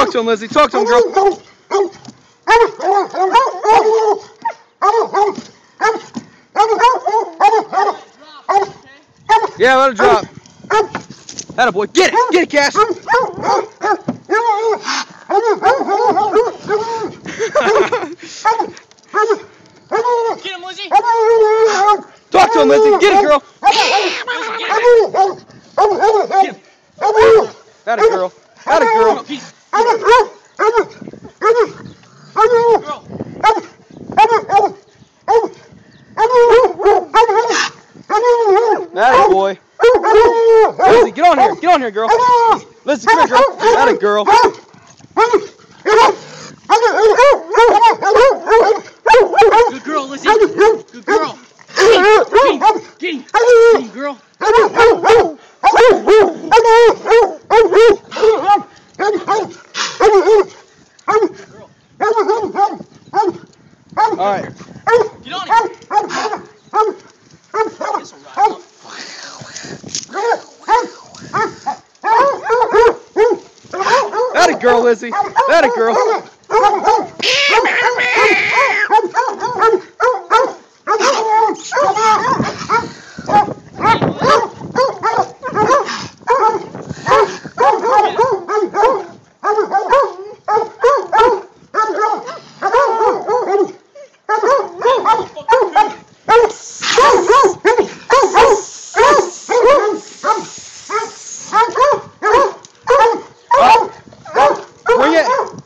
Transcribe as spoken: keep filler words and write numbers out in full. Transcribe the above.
Talk to him, Lizzie. Talk to him, girl. Yeah, let it drop. Atta boy. Get it. Get it, Cash. Get him, Lizzie. Talk to him, Lizzie. Get it, girl. Get him. Atta girl. Atta girl. Girl. Atta boy. Lizzie, get on here. Get on here, girl. Lizzie, come here, girl. Atta girl. Good girl, Lizzie. Good girl. Get him. Get him. Get him, girl. All right. Get on him. This will ride up. Atta girl, Lizzie. Atta girl. Bring it.